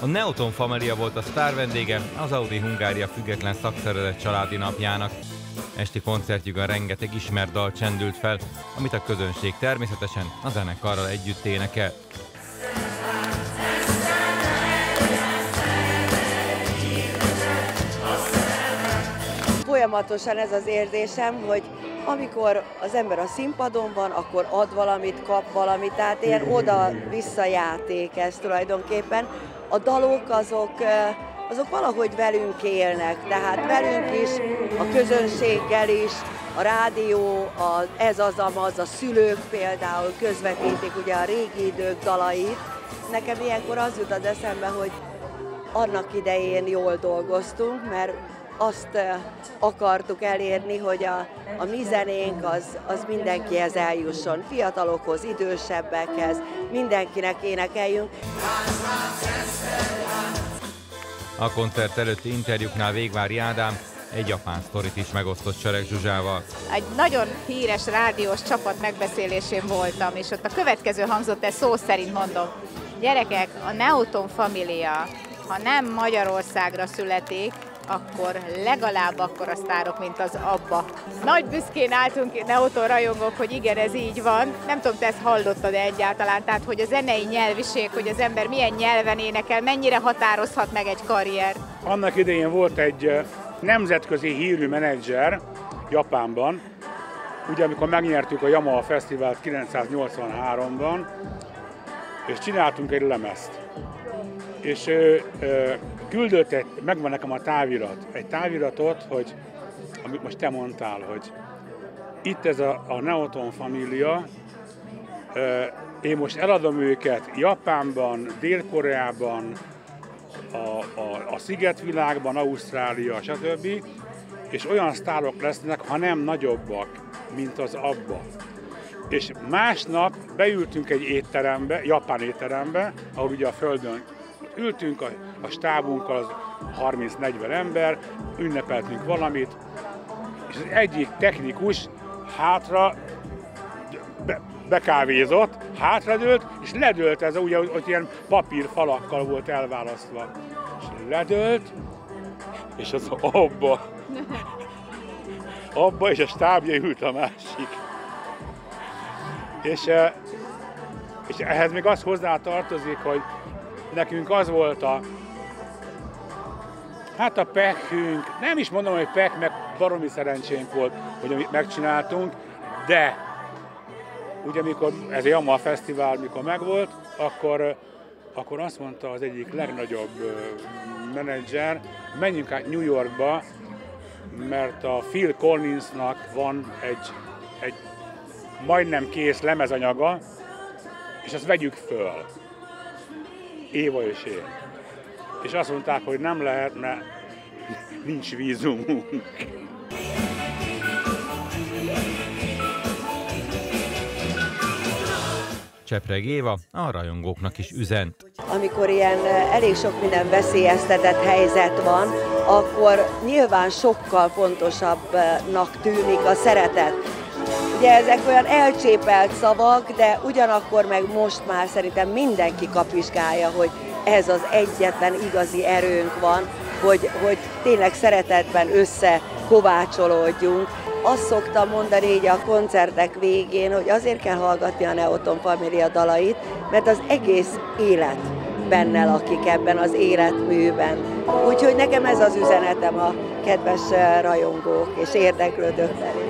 A Neoton Família volt a sztár vendége az Audi Hungária Független Szakszervezet családi napjának. Esti koncertjükön rengeteg ismert dal csendült fel, amit a közönség természetesen a zenekarral együtt énekel. Folyamatosan ez az érzésem, hogy amikor az ember a színpadon van, akkor ad valamit, kap valamit, tehát ilyen oda-vissza játék ez tulajdonképpen. A dalok azok valahogy velünk élnek, tehát velünk is, a közönséggel is, a rádió, ez az amaz, a szülők például közvetítik ugye a régi idők dalait. Nekem ilyenkor az jut az eszembe, hogy annak idején jól dolgoztunk, mert azt akartuk elérni, hogy a mi zenénk az mindenkihez eljusson, fiatalokhoz, idősebbekhez, mindenkinek énekeljünk. A koncert előtti interjúknál Végvári Ádám egy japán sztorit is megosztott Sereg Zsuzsával. Egy nagyon híres rádiós csapat megbeszélésén voltam, és ott a következő hangzott, ez szó szerint mondom. Gyerekek, a Neoton Família, ha nem Magyarországra születik, akkor legalább akkora sztárok, mint az ABBA. Nagy büszkén álltunk Neoton rajongók, hogy igen, ez így van. Nem tudom, te ezt hallottad egyáltalán, tehát hogy a zenei nyelviség, hogy az ember milyen nyelven énekel, mennyire határozhat meg egy karrier. Annak idején volt egy nemzetközi hírű menedzser Japánban, ugye amikor megnyertük a Yamaha Fesztivált 1983-ban, és csináltunk egy lemezt. És küldött megvan nekem a távirat, egy táviratot, hogy, amit most te mondtál, hogy itt ez a Neoton Família, én most eladom őket Japánban, Dél-Koreában, a szigetvilágban, Ausztrália, stb. És olyan sztárok lesznek, ha nem nagyobbak, mint az ABBA. És másnap beültünk egy étterembe, japán étterembe, ahol ugye a földön ültünk a stábunkkal, az 30-40 ember, ünnepeltünk valamit, és az egyik technikus hátra bekávézott, hátradőlt, és ledőlt ez, ugye, hogy ilyen papírfalakkal volt elválasztva. És ledőlt, és az abba és a stábja ült a másik. És ehhez még az hozzá tartozik, hogy nekünk az volt a pehünk, nem is mondom, hogy peh, meg baromi szerencsénk volt, hogy amit megcsináltunk, de ugye amikor ez a Yamaha Fesztivál mikor megvolt, akkor azt mondta az egyik legnagyobb menedzser, menjünk át New Yorkba, mert a Phil Collinsnak van egy majdnem kész lemezanyaga, és azt vegyük föl. Éva és én. És azt mondták, hogy nem lehet, mert nincs vízumunk. Csepreg Éva a rajongóknak is üzent. Amikor ilyen elég sok minden veszélyeztetett helyzet van, akkor nyilván sokkal fontosabbnak tűnik a szeretet. Ugye ezek olyan elcsépelt szavak, de ugyanakkor meg most már szerintem mindenki kapizsgálja, hogy ez az egyetlen igazi erőnk van, hogy tényleg szeretetben összekovácsolódjunk. Azt szoktam mondani így a koncertek végén, hogy azért kell hallgatni a Neoton Família dalait, mert az egész élet benne lakik ebben az életműben. Úgyhogy nekem ez az üzenetem a kedves rajongók és érdeklődők felé.